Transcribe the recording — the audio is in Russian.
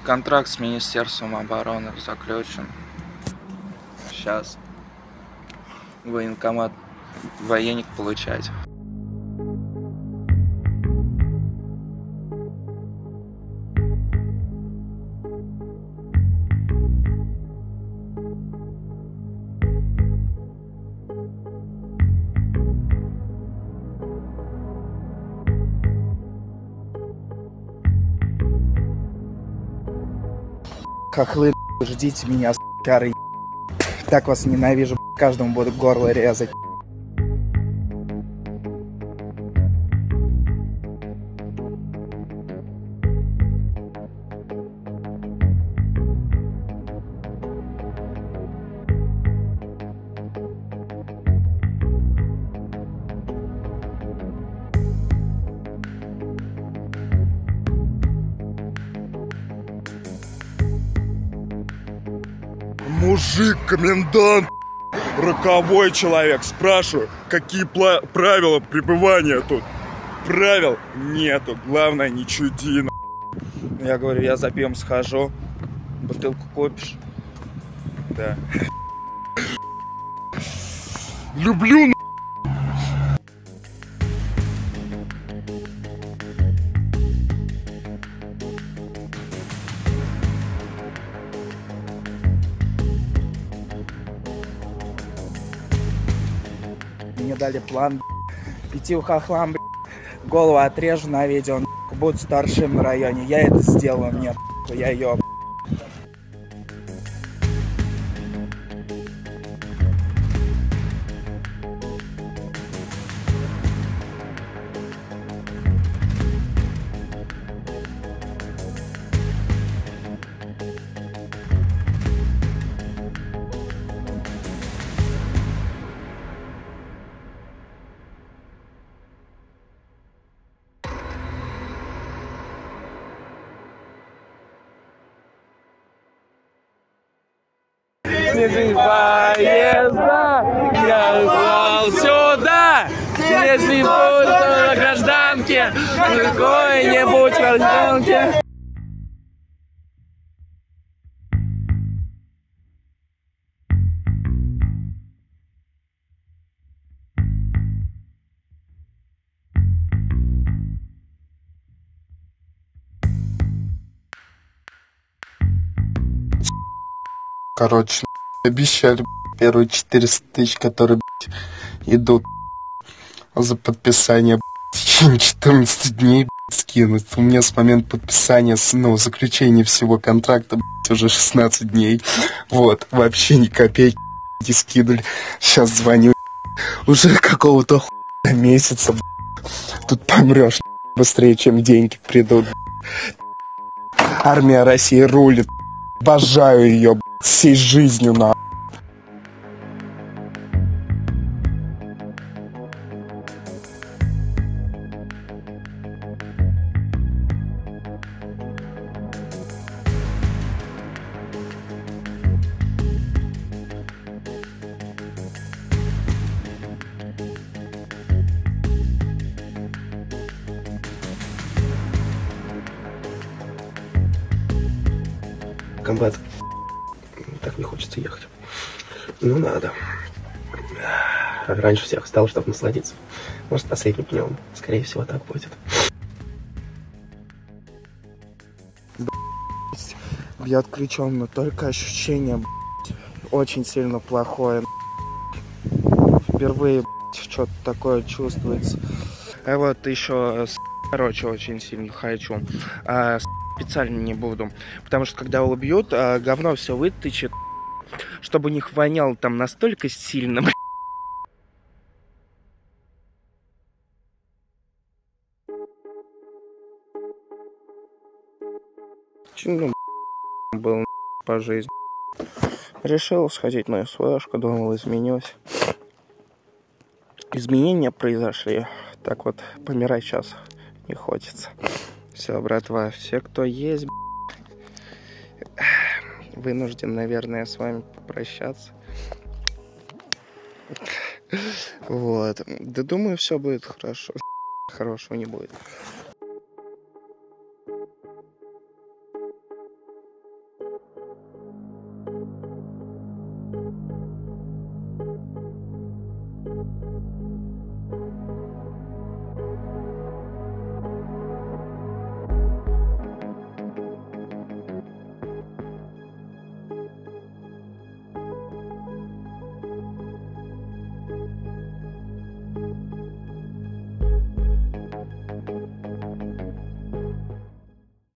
Контракт с Министерством обороны заключен. Сейчас военкомат военник получать. Хохлы, ждите меня, с***кары. Так вас ненавижу, каждому буду горло резать. Мужик, комендант, роковой человек. Спрашиваю, какие правила пребывания тут? Правил нету, главное не чуди. Я говорю, я за пивом схожу, бутылку купишь? Да. Люблю. Мне дали план, 5 хохлам, голову отрежу на видео, будут старшим в районе. Я это сделаю, мне, я ее. Снежный поезда, я упал сюда. Если будет на гражданке, на какой-нибудь гражданке. Короче, обещали первые 400 тысяч, которые идут за подписание в течение 14 дней скинуть. У меня с момента подписания, заключения всего контракта уже 16 дней. Вот, вообще ни копейки не скинули. Сейчас звоню, уже какого-то месяца. Тут помрешь быстрее, чем деньги придут. Армия России рулит. Обожаю ее всей жизнью, на. Комбат, так не хочется ехать. Ну надо. Раньше всех встал, чтобы насладиться. Может, последним днем. Скорее всего, так будет. Бьет ключом, но только ощущение, очень сильно плохое. Впервые, что-то такое чувствуется. А вот еще, короче, очень сильно хочу. Специально не буду. Потому что, когда убьют, говно все вытычет. Чтобы у них воняло там настолько сильно. Ну, был по жизни. Решил сходить на СВшку, думал, изменюсь. Изменения произошли. Так вот, помирать сейчас не хочется. Все, братва, все, кто есть, вынужден, наверное, с вами попрощаться. Вот. Да думаю, все будет хорошо. Хорошего не будет.